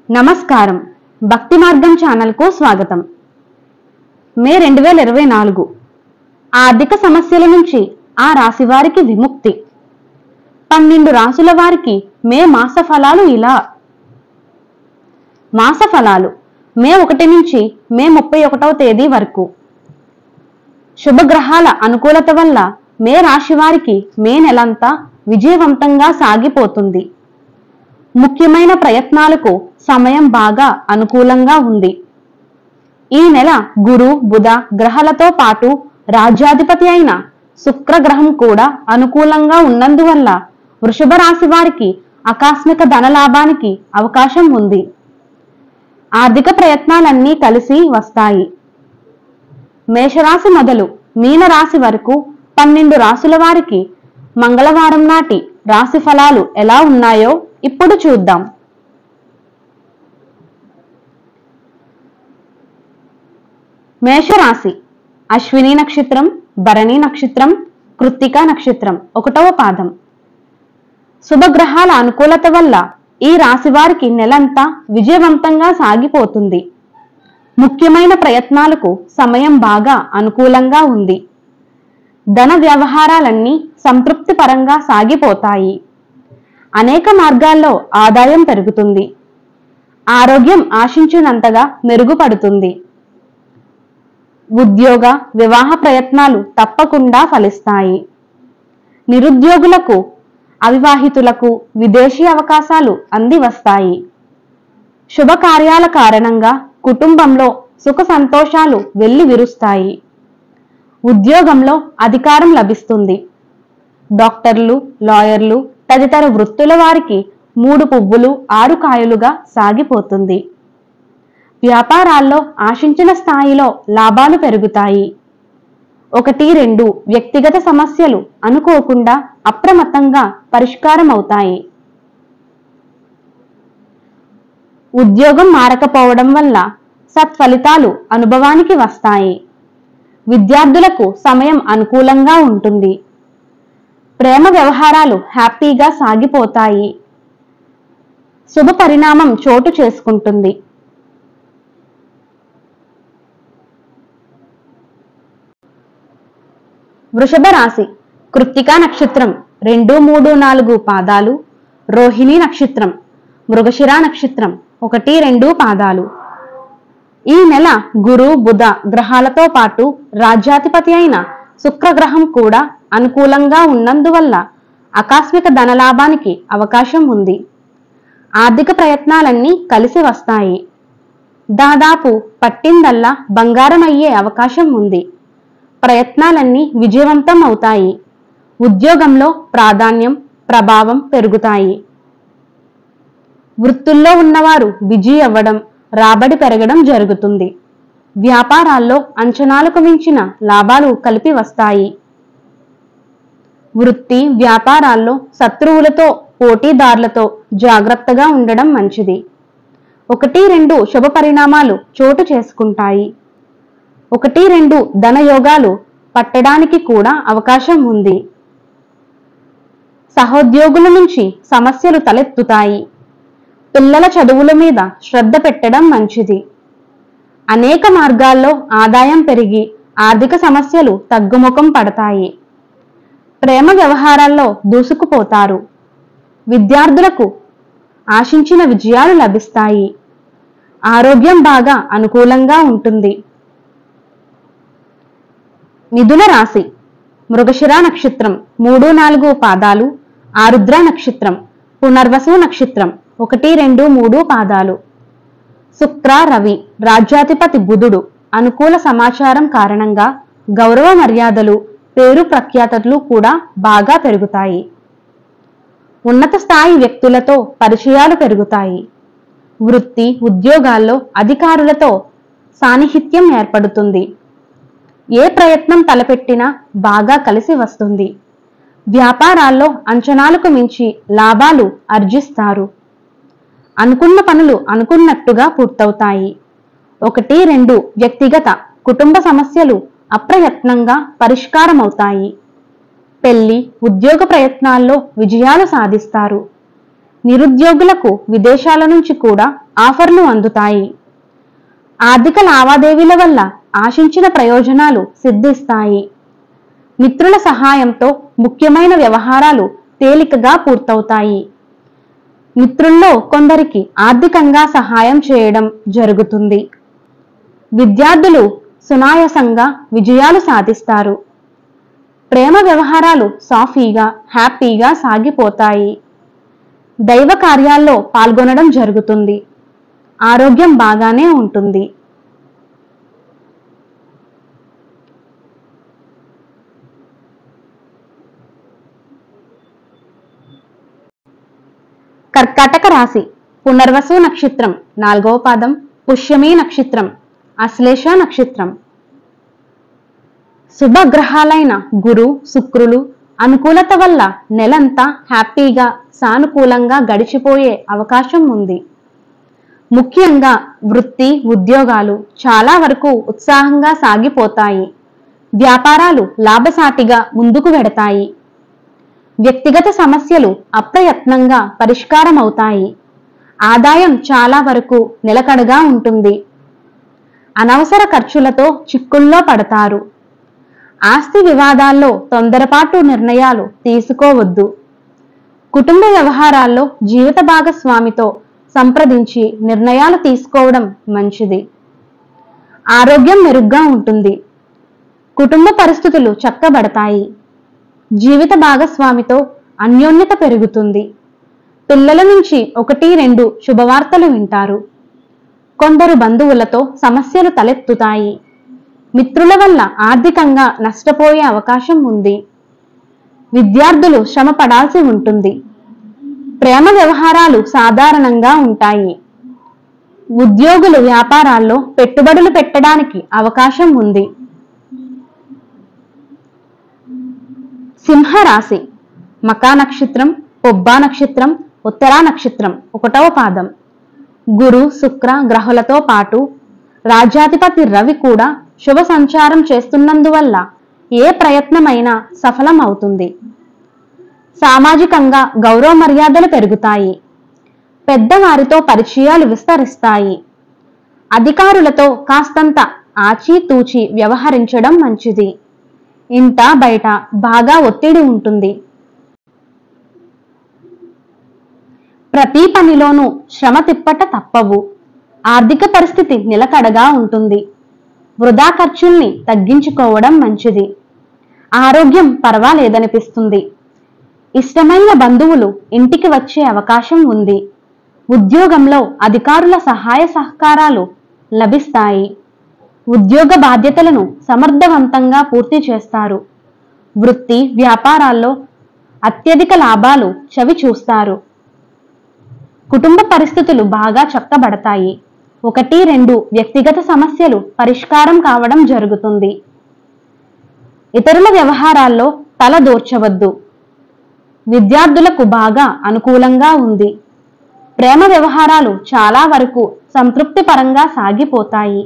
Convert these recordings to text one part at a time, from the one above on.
నమస్కారం. భక్తి మార్గం ఛానల్ కు స్వాగతం. మే 2024 ఆర్థిక సమస్యల నుంచి ఆ రాశి వారికి విముక్తి. 12 రాశుల వారికి మే మాస ఫలాలు ఇలా. మాస ఫలాలు మే 1 నుంచి మే 31వ తేదీ వరకు. శుభగ్రహాల అనుకూలత వల్ల మే రాశి వారికి మే నెలంతా విజయవంతంగా సాగిపోతుంది. ముఖ్యమైన ప్రయత్నాలకు సమయం బాగా అనుకూలంగా ఉంది. ఈ నెల గురు బుధ గ్రహాలతో పాటు రాజ్యాధిపతి అయిన శుక్రగ్రహం కూడా అనుకూలంగా ఉన్నందువల్ల వృషభ రాశి వారికి ఆకస్మిక ధనలాభానికి అవకాశం ఉంది. ఆర్థిక ప్రయత్నాలన్నీ కలిసి వస్తాయి. మేషరాశి మొదలు మీనరాశి వరకు 12 రాశుల వారికి మంగళవారం నాటి రాశి ఫలాలు ఎలా ఉన్నాయో ఇప్పుడు చూద్దాం. మేషరాశి అశ్విని నక్షత్రం, భరణి నక్షత్రం, కృత్తిక నక్షత్రం 1వ పాదం. శుభగ్రహాల అనుకూలత వల్ల ఈ రాశి వారికి నెలంతా విజయవంతంగా సాగిపోతుంది. ముఖ్యమైన ప్రయత్నాలకు సమయం బాగా అనుకూలంగా ఉంది. ధన వ్యవహారాలన్నీ సంతృప్తిపరంగా సాగిపోతాయి. అనేక మార్గాల్లో ఆదాయం పెరుగుతుంది. ఆరోగ్యం ఆశించినంతగా మెరుగుపడుతుంది. ఉద్యోగ వివాహ ప్రయత్నాలు తప్పకుండా ఫలిస్తాయి. నిరుద్యోగులకు, అవివాహితులకు విదేశీ అవకాశాలు అంది వస్తాయి. శుభకార్యాల కారణంగా కుటుంబంలో సుఖ సంతోషాలు వెళ్లి విరుస్తాయి. ఉద్యోగంలో అధికారం లభిస్తుంది. డాక్టర్లు, లాయర్లు తదితర వృత్తుల వారికి 3 పువ్వులు 6 కాయలుగా సాగిపోతుంది. వ్యాపారాల్లో ఆశించిన స్థాయిలో లాభాలు పెరుగుతాయి. 1-2 వ్యక్తిగత సమస్యలు అనుకోకుండా అప్రమత్తంగా పరిష్కారం అవుతాయి. ఉద్యోగం మారకపోవడం వల్ల సత్ఫలితాలు అనుభవానికి వస్తాయి. విద్యార్థులకు సమయం అనుకూలంగా ఉంటుంది. ప్రేమ వ్యవహారాలు హ్యాపీగా సాగిపోతాయి. శుభ పరిణామం చోటు చేసుకుంటుంది. వృషభ రాశి కృత్తిక నక్షత్రం 2, 3, 4 పాదాలు, రోహిణి నక్షత్రం, మృగశిర నక్షత్రం 1, 2 పాదాలు. ఈ నెల గురు బుధ గ్రహాలతో పాటు రాజ్యాధిపతి అయిన శుక్రగ్రహం కూడా అనుకూలంగా ఉన్నందువల్ల ఆకస్మిక ధనలాభానికి అవకాశం ఉంది. ఆర్థిక ప్రయత్నాలన్నీ కలిసి వస్తాయి. దాదాపు పట్టిందల్లా బంగారం అయ్యే అవకాశం ఉంది. ప్రయత్నాలన్నీ విజయవంతం అవుతాయి. ఉద్యోగంలో ప్రాధాన్యం, ప్రభావం పెరుగుతాయి. వృత్తుల్లో ఉన్నవారు బిజీ అవ్వడం, రాబడి పెరగడం జరుగుతుంది. వ్యాపారాల్లో అంచనాలకు మించిన లాభాలు కలిపి వస్తాయి. వృత్తి వ్యాపారాల్లో శత్రువులతో, పోటీదారులతో జాగ్రత్తగా ఉండడం మంచిది. 1-2 శుభ పరిణామాలు చోటు చేసుకుంటాయి. 1-2 ధనయోగాలు పట్టడానికి కూడా అవకాశం ఉంది. సహోద్యోగుల నుంచి సమస్యలు తలెత్తుతాయి. పిల్లల చదువుల మీద శ్రద్ధ పెట్టడం మంచిది. అనేక మార్గాల్లో ఆదాయం పెరిగి ఆర్థిక సమస్యలు తగ్గుముఖం పడతాయి. ప్రేమ వ్యవహారాల్లో దూసుకుపోతారు. విద్యార్థులకు ఆశించిన విజయాలు లభిస్తాయి. ఆరోగ్యం బాగా అనుకూలంగా ఉంటుంది. మిథున రాశి మృగశిర నక్షత్రం 3, 4 పాదాలు, ఆరుద్ర నక్షత్రం, పునర్వసు నక్షత్రం 1, 2, 3 పాదాలు. శుక్ర రవి రాజ్యాధిపతి బుధుడు అనుకూల సమాచారం కారణంగా గౌరవ మర్యాదలు, పేరు ప్రఖ్యాతలు కూడా బాగా పెరుగుతాయి. ఉన్నత స్థాయి వ్యక్తులతో పరిచయాలు పెరుగుతాయి. వృత్తి ఉద్యోగాల్లో అధికారులతో సాన్నిహిత్యం ఏర్పడుతుంది. ఏ ప్రయత్నం తలపెట్టినా బాగా కలిసి వస్తుంది. వ్యాపారాల్లో అంచనాలకు మించి లాభాలు ఆర్జిస్తారు. అనుకున్న పనులు అనుకున్నట్టుగా పూర్తవుతాయి. 1-2 వ్యక్తిగత కుటుంబ సమస్యలు అప్రయత్నంగా పరిష్కారమవుతాయి. పెళ్లి ఉద్యోగ ప్రయత్నాల్లో విజయాలు సాధిస్తారు. నిరుద్యోగులకు విదేశాల నుంచి కూడా ఆఫర్లు అందుతాయి. ఆర్థిక లావాదేవీల వల్ల ఆశించిన ప్రయోజనాలు సిద్ధిస్తాయి. మిత్రుల సహాయంతో ముఖ్యమైన వ్యవహారాలు తేలికగా పూర్తవుతాయి. మిత్రుల్లో కొందరికి ఆర్థికంగా సహాయం చేయడం జరుగుతుంది. విద్యార్థులు సునాయాసంగా విజయాలు సాధిస్తారు. ప్రేమ వ్యవహారాలు సాఫీగా, హ్యాపీగా సాగిపోతాయి. దైవ కార్యాల్లో పాల్గొనడం జరుగుతుంది. ఆరోగ్యం బాగానే ఉంటుంది. కర్కాటక రాశి. పునర్వసు నక్షత్రం 4వ పాదం, పుష్యమి నక్షత్రం, అశ్లేష నక్షత్రం. శుభగ్రహాలైన గురు, శుక్రులు అనుకూలత వల్ల నెలంతా హ్యాపీగా, సానుకూలంగా గడిచిపోయే అవకాశం ఉంది. ముఖ్యంగా వృత్తి, ఉద్యోగాలు చాలా వరకు ఉత్సాహంగా సాగిపోతాయి. వ్యాపారాలు లాభసాటిగా ముందుకు వెడతాయి. వ్యక్తిగత సమస్యలు అప్రయత్నంగా పరిష్కారమవుతాయి. ఆదాయం చాలా వరకు నిలకడగా ఉంటుంది. అనవసర ఖర్చులతో చిక్కుల్లో పడతారు. ఆస్తి వివాదాల్లో తొందరపాటు నిర్ణయాలు తీసుకోవద్దు. కుటుంబ వ్యవహారాల్లో జీవిత భాగస్వామితో సంప్రదించి నిర్ణయాలు తీసుకోవడం మంచిది. ఆరోగ్యం మెరుగ్గా ఉంటుంది. కుటుంబ పరిస్థితులు చక్కబడతాయి. జీవిత భాగస్వామితో అన్యోన్యత పెరుగుతుంది. పిల్లల నుంచి 1-2 శుభవార్తలు వింటారు. కొందరు బంధువులతో సమస్యలు తలెత్తుతాయి. మిత్రుల వల్ల ఆర్థికంగా నష్టపోయే అవకాశం ఉంది. విద్యార్థులు శ్రమ పడాల్సి ఉంటుంది. ప్రేమ వ్యవహారాలు సాధారణంగా ఉంటాయి. ఉద్యోగులు వ్యాపారాల్లో పెట్టుబడులు పెట్టడానికి అవకాశం ఉంది. సింహరాశి. మకా నక్షత్రం, పొబ్బా నక్షత్రం, ఉత్తరా నక్షత్రం 1వ పాదం. గురు, శుక్ర గ్రహులతో పాటు రాజ్యాధిపతి రవి కూడా శుభ సంచారం చేస్తున్నందువల్ల ఏ ప్రయత్నమైనా సఫలం అవుతుంది. సామాజికంగా గౌరవ మర్యాదలు పెరుగుతాయి. పెద్దవారితో పరిచయాలు విస్తరిస్తాయి. అధికారులతో కాస్తంత ఆచితూచి వ్యవహరించడం మంచిది. ఇంట బయట బాగా ఒత్తిడి ఉంటుంది. ప్రతి పనిలోనూ శ్రమ తిప్పట తప్పవు. ఆర్థిక పరిస్థితి నిలకడగా ఉంటుంది. వృధా ఖర్చుల్ని తగ్గించుకోవడం మంచిది. ఆరోగ్యం పర్వాలేదనిపిస్తుంది. ఇష్టమైన బంధువులు ఇంటికి వచ్చే అవకాశం ఉంది. ఉద్యోగంలో అధికారుల సహాయ సహకారాలు లభిస్తాయి. ఉద్యోగ బాధ్యతలను సమర్థవంతంగా పూర్తి చేస్తారు. వృత్తి, వ్యాపారాల్లో అత్యధిక లాభాలు చవి చూస్తారు. కుటుంబ పరిస్థితులు బాగా చక్కబడతాయి. 1-2 వ్యక్తిగత సమస్యలు పరిష్కారం కావడం జరుగుతుంది. ఇతరుల వ్యవహారాల్లో తల దూర్చవద్దు. విద్యార్థులకు బాగా అనుకూలంగా ఉంది. ప్రేమ వ్యవహారాలు చాలా వరకు సంతృప్తిపరంగా సాగిపోతాయి.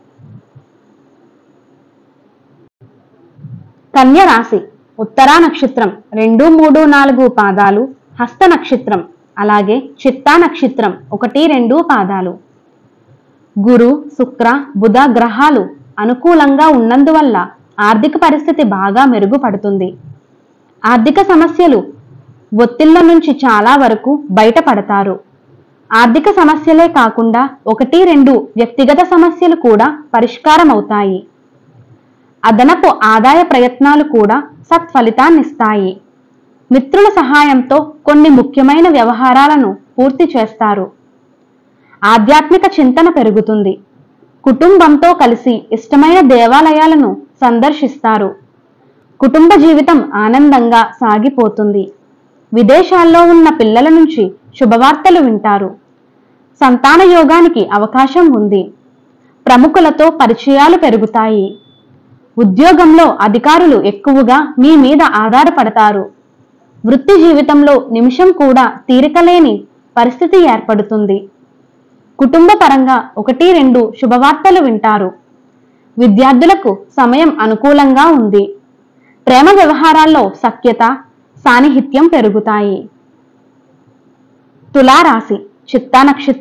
కన్య రాశి. ఉత్తరా నక్షత్రం 2, 3, 4 పాదాలు, హస్త నక్షత్రం, అలాగే చిత్తా నక్షత్రం 1-2 పాదాలు. గురు, శుక్ర, బుధ గ్రహాలు అనుకూలంగా ఉన్నందువల్ల ఆర్థిక పరిస్థితి బాగా మెరుగుపడుతుంది. ఆర్థిక సమస్యలు, ఒత్తిళ్ల నుంచి చాలా వరకు బయటపడతారు. ఆర్థిక సమస్యలే కాకుండా 1-2 వ్యక్తిగత సమస్యలు కూడా పరిష్కారమవుతాయి. అదనపు ఆదాయ ప్రయత్నాలు కూడా సత్ఫలితాన్నిస్తాయి. మిత్రుల సహాయంతో కొన్ని ముఖ్యమైన వ్యవహారాలను పూర్తి చేస్తారు. ఆధ్యాత్మిక చింతన పెరుగుతుంది. కుటుంబంతో కలిసి ఇష్టమైన దేవాలయాలను సందర్శిస్తారు. కుటుంబ జీవితం ఆనందంగా సాగిపోతుంది. విదేశాల్లో ఉన్న పిల్లల నుంచి శుభవార్తలు వింటారు. సంతాన యోగానికి అవకాశం ఉంది. ప్రముఖులతో పరిచయాలు పెరుగుతాయి. ఉద్యోగంలో అధికారులు ఎక్కువగా మీ మీద ఆధారపడతారు. వృత్తి జీవితంలో నిమిషం కూడా తీరికలేని పరిస్థితి ఏర్పడుతుంది. కుటుంబ పరంగా 1-2 శుభవార్తలు వింటారు. విద్యార్థులకు సమయం అనుకూలంగా ఉంది. ప్రేమ వ్యవహారాల్లో సఖ్యత, సాన్నిహిత్యం పెరుగుతాయి. తులారాశి. చిత్తా నక్షత్రం,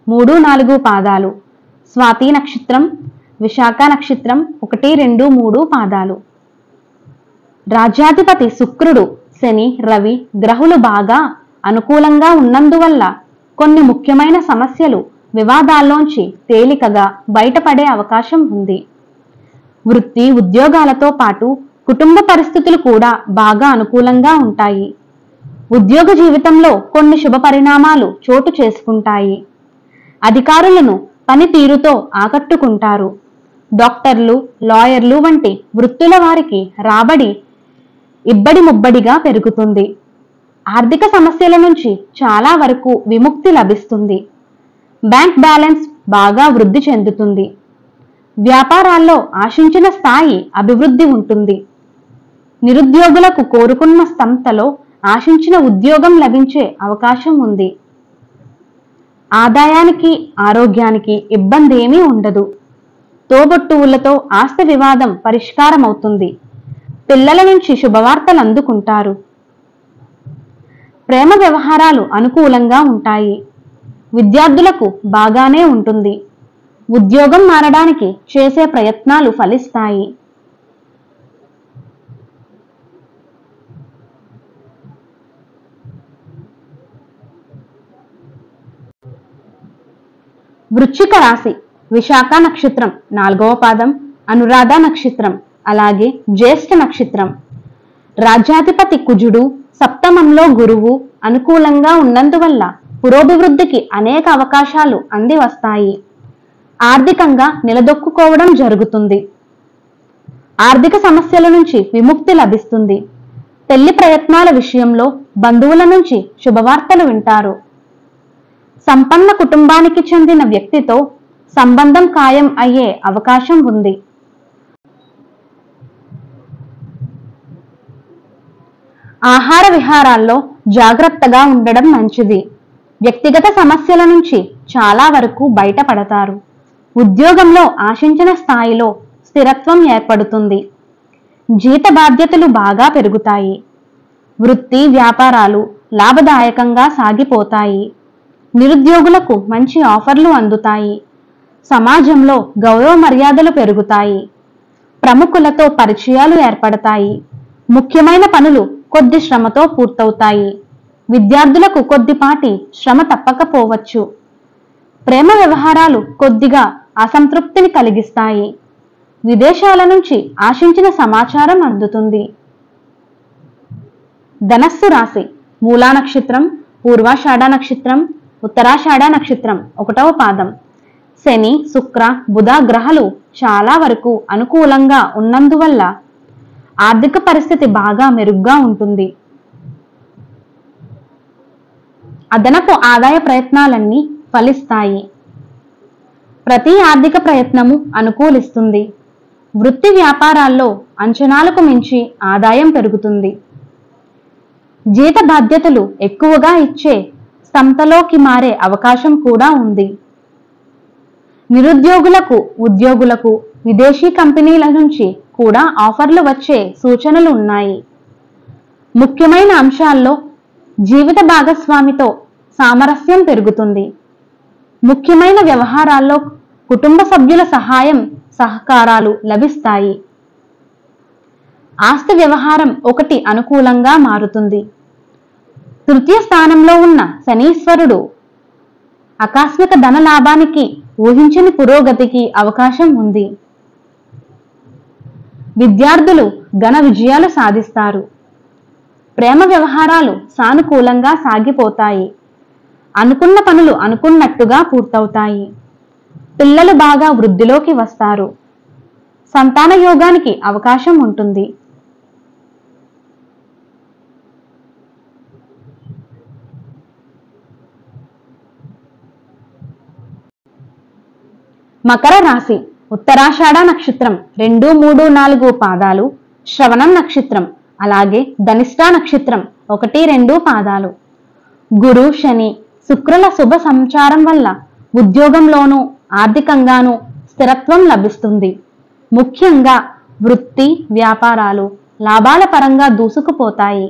3, 4 పాదాలు, స్వాతి నక్షత్రం, విశాఖ నక్షత్రం 1, 2, 3 పాదాలు. రాజ్యాధిపతి శుక్రుడు, శని, రవి గ్రహులు బాగా అనుకూలంగా ఉన్నందువల్ల కొన్ని ముఖ్యమైన సమస్యలు, వివాదాల్లోంచి తేలికగా బయటపడే అవకాశం ఉంది. వృత్తి, ఉద్యోగాలతో పాటు కుటుంబ పరిస్థితులు కూడా బాగా అనుకూలంగా ఉంటాయి. ఉద్యోగ జీవితంలో కొన్ని శుభ పరిణామాలు చోటు చేసుకుంటాయి. అధికారులను పనితీరుతో ఆకట్టుకుంటారు. డాక్టర్లు, లాయర్లు వంటి వృత్తుల వారికి రాబడి ఇబ్బడి ముబ్బడిగా పెరుగుతుంది. ఆర్థిక సమస్యల నుంచి చాలా వరకు విముక్తి లభిస్తుంది. బ్యాంక్ బ్యాలెన్స్ బాగా వృద్ధి చెందుతుంది. వ్యాపారాల్లో ఆశించిన స్థాయి అభివృద్ధి ఉంటుంది. నిరుద్యోగులకు కోరుకున్న సంస్థలో ఆశించిన ఉద్యోగం లభించే అవకాశం ఉంది. ఆదాయానికి, ఆరోగ్యానికి ఇబ్బంది ఏమీ ఉండదు. తోబుట్టువులతో ఆస్తి వివాదం పరిష్కారమవుతుంది. పిల్లల నుంచి శుభవార్తలు అందుకుంటారు. ప్రేమ వ్యవహారాలు అనుకూలంగా ఉంటాయి. విద్యార్థులకు బాగానే ఉంటుంది. ఉద్యోగం మారడానికి చేసే ప్రయత్నాలు ఫలిస్తాయి. వృశ్చిక రాశి, విశాఖ నక్షత్రం 4వ పాదం, అనురాధ నక్షత్రం, అలాగే జ్యేష్ఠ నక్షత్రం. రాజ్యాధిపతి కుజుడు, సప్తమంలో గురువు అనుకూలంగా ఉన్నందువల్ల పురోభివృద్ధికి అనేక అవకాశాలు అంది వస్తాయి. ఆర్థికంగా నిలదొక్కుకోవడం జరుగుతుంది. ఆర్థిక సమస్యల నుంచి విముక్తి లభిస్తుంది. పెళ్లి ప్రయత్నాల విషయంలో బంధువుల నుంచి శుభవార్తలు వింటారు. సంపన్న కుటుంబానికి చెందిన వ్యక్తితో సంబంధం ఖాయం అయ్యే అవకాశం ఉంది. ఆహార విహారాల్లో జాగ్రత్తగా ఉండడం మంచిది. వ్యక్తిగత సమస్యల నుంచి చాలా వరకు బయటపడతారు. ఉద్యోగంలో ఆశించిన స్థాయిలో స్థిరత్వం ఏర్పడుతుంది. జీత బాధ్యతలు బాగా పెరుగుతాయి. వృత్తి, వ్యాపారాలు లాభదాయకంగా సాగిపోతాయి. నిరుద్యోగులకు మంచి ఆఫర్లు అందుతాయి. సమాజంలో గౌరవ మర్యాదలు పెరుగుతాయి. ప్రముఖులతో పరిచయాలు ఏర్పడతాయి. ముఖ్యమైన పనులు కొద్ది శ్రమతో పూర్తవుతాయి. విద్యార్థులకు కొద్దిపాటి శ్రమ తప్పకపోవచ్చు. ప్రేమ వ్యవహారాలు కొద్దిగా అసంతృప్తిని కలిగిస్తాయి. విదేశాల నుంచి ఆశించిన సమాచారం అందుతుంది. ధనస్సు రాశి, మూలా నక్షత్రం, పూర్వాషాఢ నక్షత్రం, ఉత్తరాషాఢ నక్షత్రం 1వ పాదం. శని, శుక్ర, బుధ గ్రహాలు చాలా వరకు అనుకూలంగా ఉన్నందువల్ల ఆర్థిక పరిస్థితి బాగా మెరుగ్గా ఉంటుంది. అదనపు ఆదాయ ప్రయత్నాలన్నీ ఫలిస్తాయి. ప్రతి ఆర్థిక ప్రయత్నము అనుకూలిస్తుంది. వృత్తి వ్యాపారాల్లో అంచనాలకు మించి ఆదాయం పెరుగుతుంది. జీత బాధ్యతలు ఎక్కువగా ఇచ్చే సంస్థలోకి మారే అవకాశం కూడా ఉంది. నిరుద్యోగులకు, ఉద్యోగులకు విదేశీ కంపెనీల నుంచి కూడా ఆఫర్లు వచ్చే సూచనలు ఉన్నాయి. ముఖ్యమైన అంశాల్లో జీవిత భాగస్వామితో సామరస్యం పెరుగుతుంది. ముఖ్యమైన వ్యవహారాల్లో కుటుంబ సభ్యుల సహాయం, సహకారాలు లభిస్తాయి. ఆస్తి వ్యవహారం ఒకటి అనుకూలంగా మారుతుంది. తృతీయ స్థానంలో ఉన్న శనీశ్వరుడు ఆకస్మిక ధన లాభానికి, ఊహించని పురోగతికి అవకాశం ఉంది. విద్యార్థులు ఘన విజయాలు సాధిస్తారు. ప్రేమ వ్యవహారాలు సానుకూలంగా సాగిపోతాయి. అనుకున్న పనులు అనుకున్నట్టుగా పూర్తవుతాయి. పిల్లలు బాగా వృద్ధిలోకి వస్తారు. సంతాన యోగానికి అవకాశం ఉంటుంది. మకర రాశి, ఉత్తరాషాఢ నక్షత్రం 2, 3, 4 పాదాలు, శ్రవణం నక్షత్రం, అలాగే ధనిష్ఠ నక్షత్రం 1, 2 పాదాలు. గురు, శని, శుక్రుల శుభ సంచారం వల్ల ఉద్యోగంలోనూ ఆర్థికంగానూ స్థిరత్వం లభిస్తుంది. ముఖ్యంగా వృత్తి, వ్యాపారాలు లాభాల పరంగా దూసుకుపోతాయి.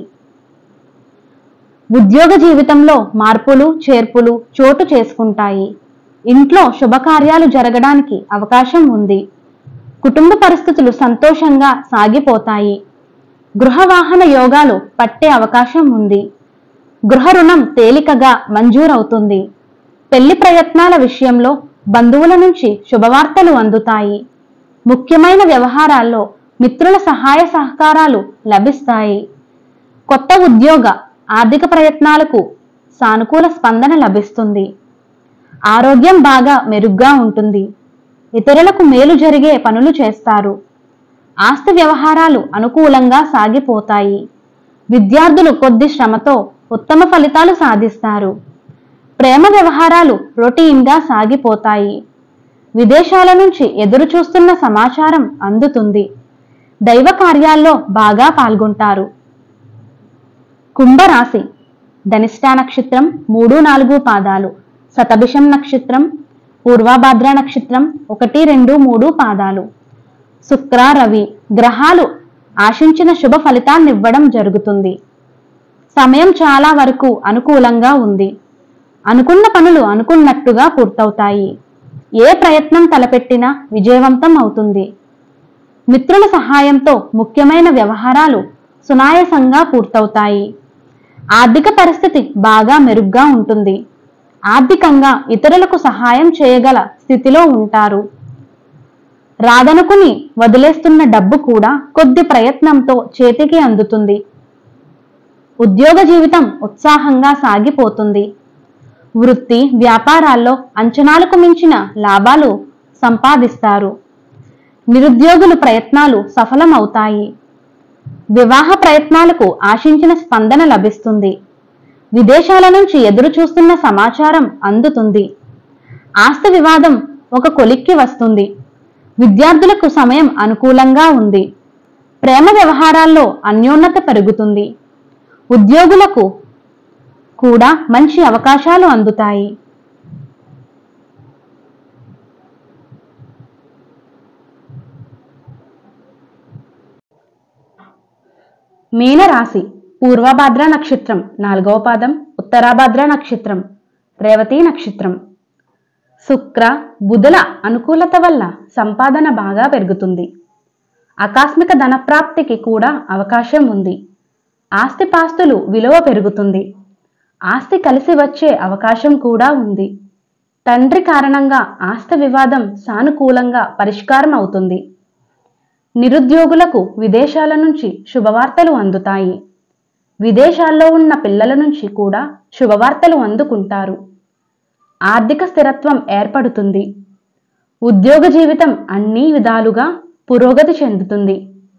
ఉద్యోగ జీవితంలో మార్పులు, చేర్పులు చోటు చేసుకుంటాయి. ఇంట్లో శుభకార్యాలు జరగడానికి అవకాశం ఉంది. కుటుంబ పరిస్థితులు సంతోషంగా సాగిపోతాయి. గృహ వాహన యోగాలు పట్టే అవకాశం ఉంది. గృహ రుణం తేలికగా మంజూరవుతుంది. పెళ్లి ప్రయత్నాల విషయంలో బంధువుల నుంచి శుభవార్తలు అందుతాయి. ముఖ్యమైన వ్యవహారాల్లో మిత్రుల సహాయ సహకారాలు లభిస్తాయి. కొత్త ఉద్యోగ ఆర్థిక ప్రయత్నాలకు సానుకూల స్పందన లభిస్తుంది. ఆరోగ్యం బాగా మెరుగ్గా ఉంటుంది. ఇతరులకు మేలు జరిగే పనులు చేస్తారు. ఆస్తి వ్యవహారాలు అనుకూలంగా సాగిపోతాయి. విద్యార్థులు కొద్ది శ్రమతో ఉత్తమ ఫలితాలు సాధిస్తారు. ప్రేమ వ్యవహారాలు రొటీన్గా సాగిపోతాయి. విదేశాల నుంచి ఎదురు చూస్తున్న సమాచారం అందుతుంది. దైవ కార్యాల్లో బాగా పాల్గొంటారు. కుంభరాశి. ధనిష్ఠా నక్షత్రం 3-4 పాదాలు, శతభిషం నక్షత్రం, పూర్వభాద్ర నక్షత్రం 1-2-3 పాదాలు. శుక్ర రవి గ్రహాలు ఆశించిన శుభ ఫలితాన్నివ్వడం జరుగుతుంది. సమయం చాలా వరకు అనుకూలంగా ఉంది. అనుకున్న పనులు అనుకున్నట్టుగా పూర్తవుతాయి. ఏ ప్రయత్నం తలపెట్టినా విజయవంతం అవుతుంది. మిత్రుల సహాయంతో ముఖ్యమైన వ్యవహారాలు సునాయాసంగా పూర్తవుతాయి. ఆర్థిక పరిస్థితి బాగా మెరుగ్గా ఉంటుంది. ఆర్థికంగా ఇతరులకు సహాయం చేయగల స్థితిలో ఉంటారు. రాదనుకుని వదిలేస్తున్న డబ్బు కూడా కొద్ది ప్రయత్నంతో చేతికి అందుతుంది. ఉద్యోగ జీవితం ఉత్సాహంగా సాగిపోతుంది. వృత్తి వ్యాపారాల్లో అంచనాలకు మించిన లాభాలు సంపాదిస్తారు. నిరుద్యోగుల ప్రయత్నాలు సఫలమవుతాయి. వివాహ ప్రయత్నాలకు ఆశించిన స్పందన లభిస్తుంది. విదేశాల నుంచి ఎదురు చూస్తున్న సమాచారం అందుతుంది. ఆస్తి వివాదం ఒక కొలిక్కి వస్తుంది. విద్యార్థులకు సమయం అనుకూలంగా ఉంది. ప్రేమ వ్యవహారాల్లో అన్యోన్యత పెరుగుతుంది. ఉద్యోగులకు కూడా మంచి అవకాశాలు అందుతాయి. మీనరాశి. పూర్వభాద్ర నక్షత్రం 4వ పాదం, ఉత్తరాభాద్ర నక్షత్రం, రేవతి నక్షత్రం. శుక్ర బుధుల అనుకూలత వల్ల సంపాదన బాగా పెరుగుతుంది. ఆకస్మిక ధనప్రాప్తికి కూడా అవకాశం ఉంది. ఆస్తిపాస్తులు విలువ పెరుగుతుంది. ఆస్తి కలిసి వచ్చే అవకాశం కూడా ఉంది. తండ్రి కారణంగా ఆస్తి వివాదం సానుకూలంగా పరిష్కారం అవుతుంది. నిరుద్యోగులకు విదేశాల నుంచి శుభవార్తలు అందుతాయి. విదేశాల్లో ఉన్న పిల్లల నుంచి కూడా శుభవార్తలు అందుకుంటారు. ఆర్థిక స్థిరత్వం ఏర్పడుతుంది. ఉద్యోగ జీవితం అన్ని విధాలుగా పురోగతి చెందుతుంది.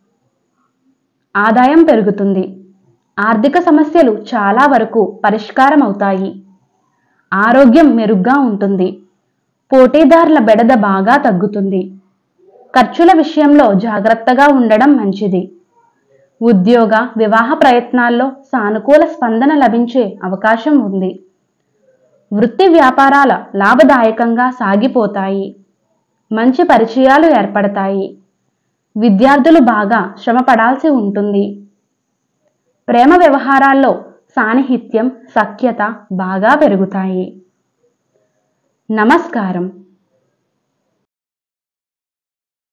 ఆదాయం పెరుగుతుంది. ఆర్థిక సమస్యలు చాలా వరకు పరిష్కారం అవుతాయి. ఆరోగ్యం మెరుగ్గా ఉంటుంది. పోటీదారుల బెడద బాగా తగ్గుతుంది. ఖర్చుల విషయంలో జాగ్రత్తగా ఉండడం మంచిది. ఉద్యోగ వివాహ ప్రయత్నాల్లో సానుకూల స్పందన లభించే అవకాశం ఉంది. వృత్తి వ్యాపారాల లాభదాయకంగా సాగిపోతాయి. మంచి పరిచయాలు ఏర్పడతాయి. విద్యార్థులు బాగా శ్రమ పడాల్సి ఉంటుంది. ప్రేమ వ్యవహారాల్లో సాన్నిహిత్యం సఖ్యత బాగా పెరుగుతాయి. నమస్కారం.